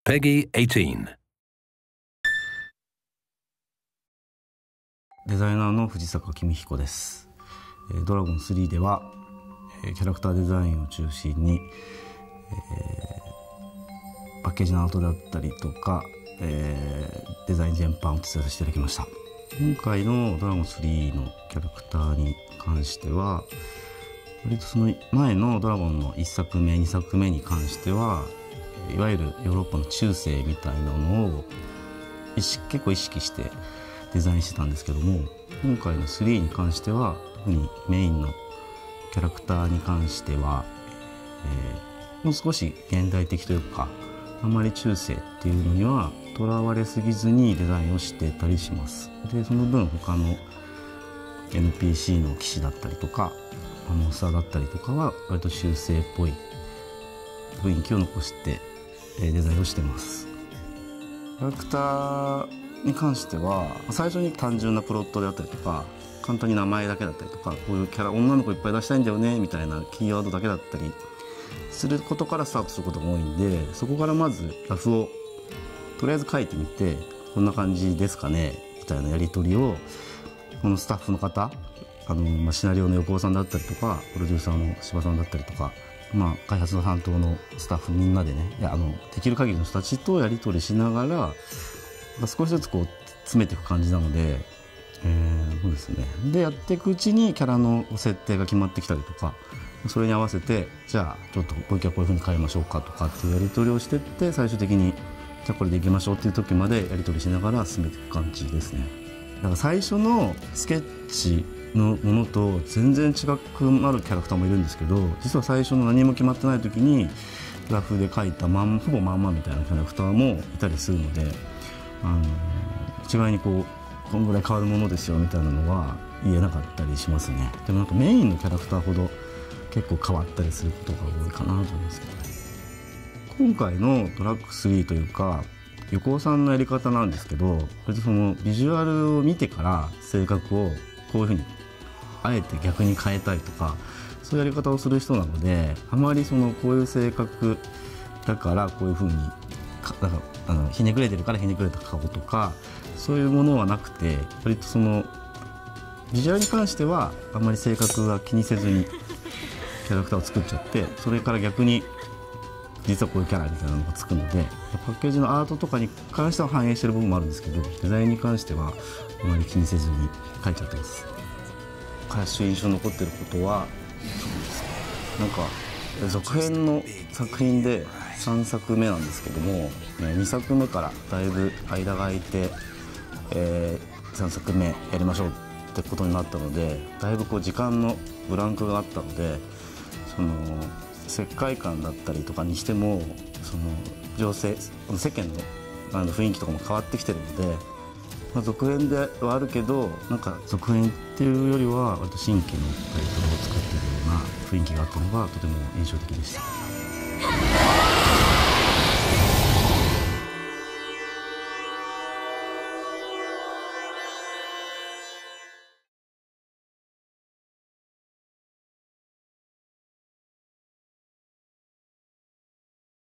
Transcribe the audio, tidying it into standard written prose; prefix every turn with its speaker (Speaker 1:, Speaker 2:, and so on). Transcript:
Speaker 1: Peggy 18.
Speaker 2: デザイナーの藤坂公彦です。ドラゴン3ではキャラクターデザインを中心にパッケージのアートであったりとかデザイン全般を手伝いさせていただきました。今回のドラゴン3のキャラクターに関しては割とその前のドラゴンの1作目2作目に関してはいわゆるヨーロッパの中世みたいなのを結構意識してデザインしてたんですけども、今回の3に関しては特にメインのキャラクターに関しては、もう少し現代的というかあんまり中世っていうのにはとらわれすぎずにデザインをしてたりします。でその分他の NPC の騎士だったりとかモンスターだったりとかは割と中世っぽい雰囲気を残してデザインをしてます。キャラクターに関しては最初に単純なプロットであったりとか簡単に名前だけだったりとかこういうキャラ女の子いっぱい出したいんだよねみたいなキーワードだけだったりすることからスタートすることが多いんで、そこからまずラフをとりあえず書いてみてこんな感じですかねみたいなやり取りをこのスタッフの方シナリオの横尾さんだったりとかプロデューサーの柴さんだったりとか、開発の担当のスタッフみんなでねできる限りの人たちとやり取りしながら少しずつこう詰めていく感じなので、そうですね。でやっていくうちにキャラの設定が決まってきたりとかそれに合わせてじゃあちょっともう一回こういう風に変えましょうかとかっていうやり取りをしていって最終的にじゃあこれでいきましょうっていう時までやり取りしながら進めていく感じですね。だから最初のスケッチのものと全然違くなるキャラクターもいるんですけど、実は最初の何も決まってない時にグラフで描いたほぼまんまみたいなキャラクターもいたりするので一概にこんぐらい変わるものですよみたいなのは言えなかったりしますね。でもメインのキャラクターほど結構変わったりすることが多いかなと思いますけどね。今回のドラッグ3というか横尾さんのやり方なんですけど、そのビジュアルを見てから性格をこういうふうにあえて逆に変えたりとかそういうやり方をする人なので、あまりこういう性格だからこういうふうにひねくれてるからひねくれた顔とかそういうものはなくて、割とビジュアルに関してはあんまり性格は気にせずにキャラクターを作っちゃって、それから逆に実はこういうキャラみたいなのがつくのでパッケージのアートとかに関しては反映してる部分もあるんですけど、デザインに関してはあまり気にせずに描いちゃってます。印象に残ってることは続編の作品で3作目なんですけども、2作目からだいぶ間が空いて、3作目やりましょうってことになったので、だいぶ時間のブランクがあったので世界観だったりとかにしても情勢世間の雰囲気とかも変わってきてるので、続編ではあるけど続編っていうよりは割と新規のタイトルを作ってるような雰囲気があったのがとても印象的でした。